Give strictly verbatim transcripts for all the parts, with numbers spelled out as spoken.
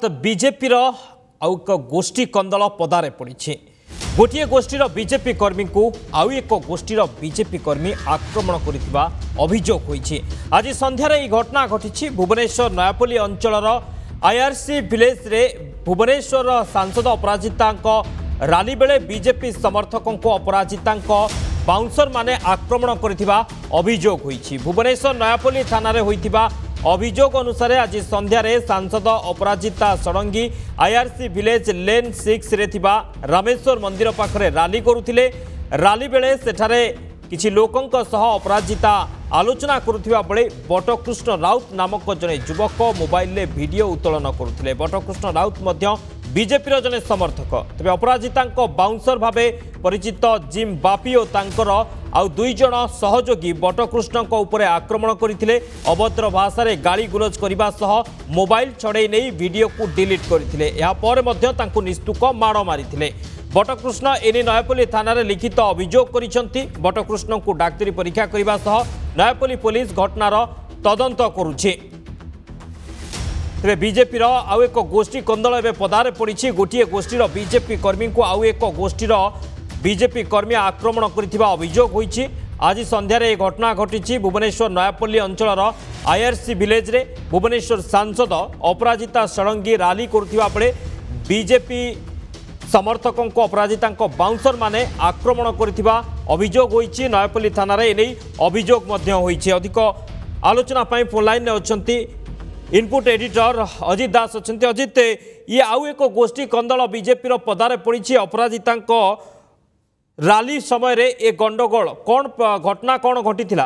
BJP आउ एक गोष्ठी कंदल पदारे पड़ी गोटे गोष्ठीर बीजेपी कर्मी को आउ एक गोष्ठीर बीजेपी कर्मी आक्रमण करथिबा अभियोग होईछि। आज संध्यारे यह घटना घटी भुवनेश्वर नयापल्ली अंचलर आईआरसी विलेज रे भुवनेश्वर सांसद अपराजिता राली बेले बीजेपी समर्थकों को अपराजिता बाउंसर माने आक्रमण करथिबा अभियोग होईछि। भुवनेश्वर नयापल्ली थाना रे होइथिबा अभियोग अनुसार आज संध्यारे सांसद Aparajita Sarangi IRC village lane six रे थिबा रामेश्वर मंदिर पाखरे राली करुथिले। राली बेले सेठारे किछि लोकंक सह अपराजिता आलोचना करुथिबा बेले बटकृष्ण राउत नामक जने युवक मोबाइल रे वीडियो उत्तोलन करुथिले। बटकृष्ण राउत मध्य बीजेपी जने समर्थक तेज अपराजिता बाउंसर भावे परिचित जिम बापी और तांकर आउ दुई जन सहयोगी बटकृष्ण उपरे आक्रमण करथिले। अभद्र भाषा रे गाली गुलज करबा सह मोबाइल छड़े नहीं वीडियो को डिलीट करथिले। या पर मध्य तांको निस्तुक माड़ मारिथिले। बटकृष्ण एने नयापल्ली थाना रे लिखित अभियोग करिसंती। बटकृष्ण को डाक्तरी परीक्षा करबा सह नयापल्ली पुलिस घटनार तदंत करुछि। तेज बीजेपी आउ एक गोष्ठी कंदल एवं पदारे पड़ी गोटे गोष्ठीर बीजेपी कर्मी को आउ एक गोष्ठीर बीजेपी कर्मी आक्रमण करथिबा अभियोग होईछि। आज संध्यारे यह घटना घटी भुवनेश्वर नयापल्ली अंचलर आईआरसी विलेज रे भुवनेश्वर सांसद अपराजिता षडंगी राली करुथिबा बेले बीजेपी समर्थकों को अपराजिता बाउंसर माने आक्रमण करथिबा अभियोग होईछि। नयापल्ली थाना रे एनै अभियोग मध्य होईछि। अधिक आलोचना पई फोन लाइन रे अछंती इनपुट एडिटर अजित दास अच्छा। अजित ये आउ एक गोष्ठी कंदल बीजेपी पदारे पड़ी अपराजिता राली समय रे ए गंडगोल कौन घटना कौन घटी थिला?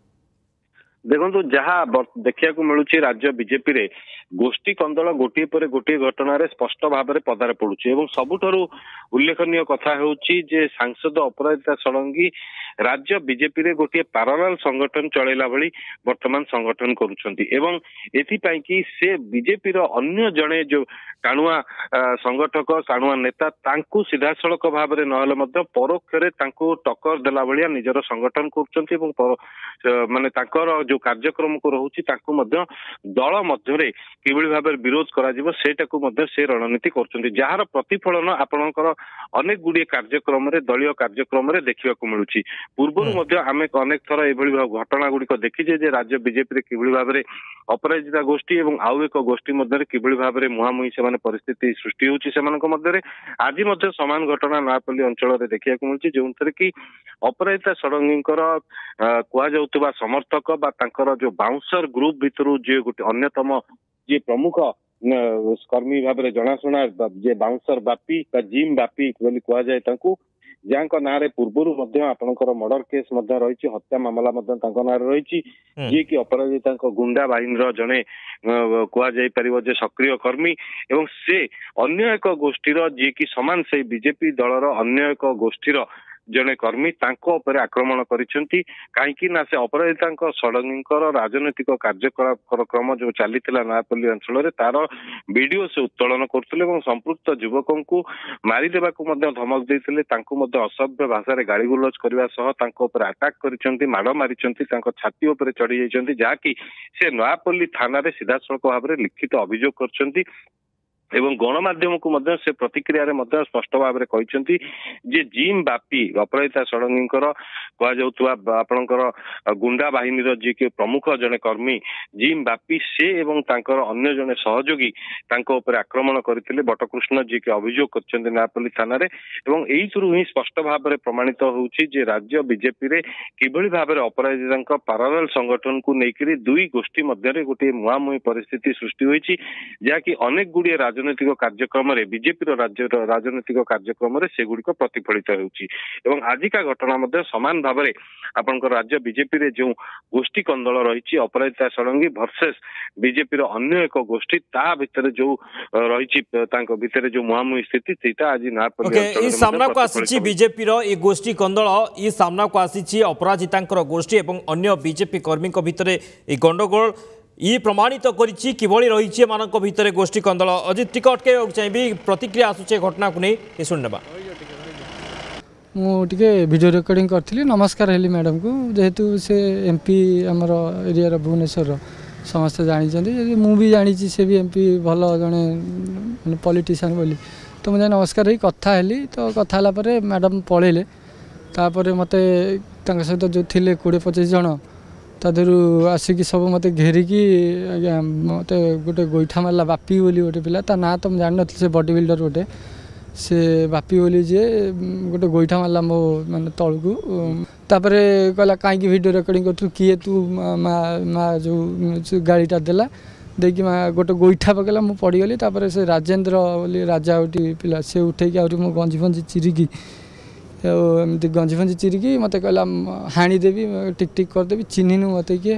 देखो जहाँ देखा मिलूँ राज्य बीजेपी रे गोष्ठी कंदल गोटे पर गोटे घटना स्पष्ट भाव में पदारे पड़ुछि। सबुठारु उल्लेखनीय कथा होउछि जे सांसद अपराजिता षडंगी राज्य बीजेपी रे गोटे पैरेलल संगठन चलैला भली वर्तमान संगठन करुछंती एवं एथिपाई कि से बीजेपी रो अन्य जणे जो टाणुआ संगठक टाणुआ नेता तांकु सीधा सड़क भाव में नहले मध्य परोक्षरे तांकु टक्कर देला भलिया निजर संगठन करुछंती एवं माने तांकर जो कार्यक्रम को रहुछि तांकु मध्य दल मध्य रे किबळी भाव विरोध करा जिवो सेटाकु मध्य से रणनीति करछंती जहार प्रतिफलन आपणकर अनेक गुडी कार्यक्रम रे दलीय कार्यक्रम रे देखिबा को मिलुछि। पूर्वरु मध्य आमे अनेक थर एभली घटना गुड़िक देखीजे जे राज्य बीजेपी रे किबळी भाव में अपराजिता गोष्ठी एवं आउ एक गोष्ठी मध्य किबळी भाव में मुहामुही से परिस्थिति सृष्टि होउछि। सेमानक मध्य आज मध्य समान घटना नयापल्ली अंचल रे देखिया को मिलुछि जोंथरे कि अपराजिता षडंगीकर कुआ जाउतबा समर्थक बा तांकर जो बाउंसर ग्रुप भितरु जे गोटे अन्यतम जे प्रमुख कर्मी भाव में जनाशुना जे बाउंसर बापी बा जिम बापी बोली कुआ जाए तांकु जहाँ ना पूर्व आपणकर मर्डर केस रही हत्या मामला ना रही जी कि अपराजिता गुंडा बाहिनी जड़े कहुपर सक्रिय कर्मी एवं से अन्य एक गोष्ठीर जी कि सामान से बीजेपी दलर अन्य एक गोष्ठीर जड़े कर्मी तांको आक्रमण करिसेंती काहेकि ना से अपराजिता षडंगीकर राजनैतिक कार्यक्रम जो चली नयापल्ली अंचल तार वीडियो से उत्तोलन करथिले एवं संपृक्त युवकों को मारिदेबा को धमक देइथिले तांको मध्य असभ्य भाषा रे गाली गुलज करबा सह तांको ऊपर अटैक करिसेंती माड़ मारिसेंती तांको छाती ऊपर चढ़ी जाइसेंती जाकी से नयापल्ली थाना रे सीधा सड़क भाव में लिखित अभियोग करछंती एवं गणमाध्यम को मध्य से प्रतिक्रिया रे मध्य स्पष्ट भाव में कहते जे जिम बापी अपराजिता षडंगीकर कहुवा आपणकर गुंडा बाहिनी जी के प्रमुख जड़े कर्मी जिम बापी से एवं तांकर अन्य जड़े सहयोगी तांको ऊपर आक्रमण करथिले बटकृष्ण जी के अभियोग करछन्ते नयापल्ली थाना रे एवं एइथुरु ही स्पष्ट भाव में प्रमाणित होउछि जे राज्य बीजेपी रे किभଳି भाव में अपराजिता पैरेलल संगठन को लेकर दुई गोष्ठी मध्य गोटे मुहामुही परिस्थिति सृष्टि होइछि जहाँकि अनेक गुड़िए राजनैतिक कार्यक्रम रे बीजेपी राज्य राजनैतिक कार्यक्रम रे से गुड़िक प्रतिफलित होउछि एवं आजिका घटना मध्य समान भाव में आपनकर राज्य बीजेपी रे जो गोष्ठी कंदल रही अपराजिता षडंगी वर्सेस बीजेपी रो अन्य एक गोष्ठी ता भितर जो रही तांको भितर जो मुहामुही स्थिति सेटा आज नयापल्ली अंचल ई सामना को आसीछि बीजेपी रो ई गोष्ठी कंदल ई सामना को आसीछि अपराजितांकर गोष्ठी एवं अन्य बीजेपी कर्मी को भितर ई गंडगोल ये प्रमाणित करिछि किभଳି रहिछि मानक भितर गोष्ठी कंदल। अजित टिक अटके चाहिए प्रतिक्रिया आसुचे घटना को नहीं शुणवा मुझे वीडियो रिकॉर्डिंग करी नमस्कार हेली मैडम को जेहेतु से एमपी आमर एरिया भुवनेश्वर समस्ते जानी मु भी जानी से भी एमपी भल जड़े पॉलिटिशियन बोली तो मुझे नमस्कार ही कथा हेली तो कथा होला परे मैडम पळेले तापर मते सहित जो थे कोड़े पचास जन तादू आसिकी सब मत घेरिकी आज्ञा मत गोटे गोईठा मारला बापी बोली गोटे पिला ता ना तो जान नी से बॉडी बिल्डर गोटे से बापी बोली जे गोटे गोईठा मारला मो माने तलू तापर कहला कहीं वीडियो रिकॉर्डिंग कर किए तू माँ जो गाड़ीटा देला देखिए माँ गोटे गोईठा पकड़ा मुझे पड़गली तापर से राजेन्द्र बोली राजा गोटे पिला से उठेकी आ मो गंजी फंजी चिरिकी एमती गंजी फंजी चिरिकी मत कहला हाणीदेवी टिक टिक करदेवी चिन्हनु मत किए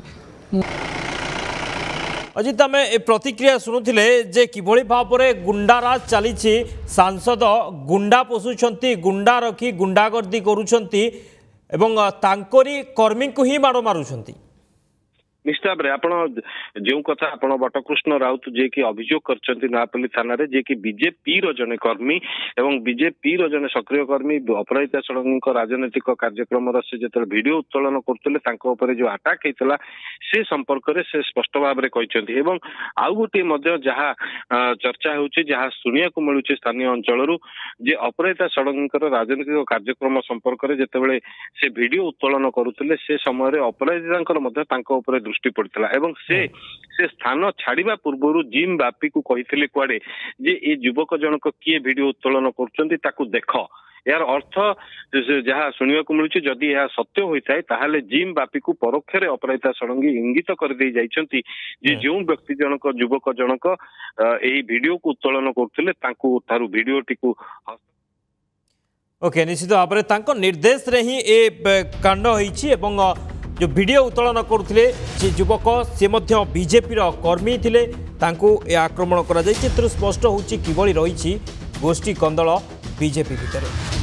अजित आम ए प्रतिक्रिया शुणुले जे किभଳି भावरे गुंडाराज चली सांसद गुंडा पोषुंट गुंडा रखी गुंडागर्दी करुंच एवं तांकोरी कर्मी को ही माड़ मारुंट निश्चित भाव आप जो कथा आप बटकृष्ण राउत जे कि अभियोग कर नयापल्ली थाना जे कि बीजेपी जने कर्मी एवं बीजेपी जने सक्रिय कर्मी अपराजिता षडंगी राजनैतिक कार्यक्रम से जो वीडियो उत्तोलन करते जो अटाक होता से संपर्क में से स्पष्ट भाव में कहते आउ गोटे जहाँ चर्चा हो शुणा मिलूँ स्थानीय अंचल जे अपराजिता षडंगी राजनैतिक कार्यक्रम संपर्क में जिते से वीडियो उत्तोलन करुले से समय अपराजिता दृष्टि पड़ता एवं से से स्थान छाड़ा पूर्व जिम बापी को कही कुआडे जे ये युवक जनक किए वीडियो उत्तोलन कर देख यार अर्थ जहाँ शुणा मिलूँ जदि यह सत्य होता है ताहले जिम बापी को परोक्ष अपराजिता षडंगी इंगित कर दे जाइछंती जे जो व्यक्ति जनक युवक जनक यही वीडियो को उत्तोलन करथिले तांको थारु वीडियो टिकु ओके निश्चित भाव में निर्देश रे ही ए कांड होईछि एवं जो वीडियो उत्तोलन करुले से युवक सी बीजेपी कर्मी थिले तांको ए आक्रमण करा जाय चित्र स्पष्ट होछि किभଳି रही गोष्ठी कंदल बीजेपी भितर।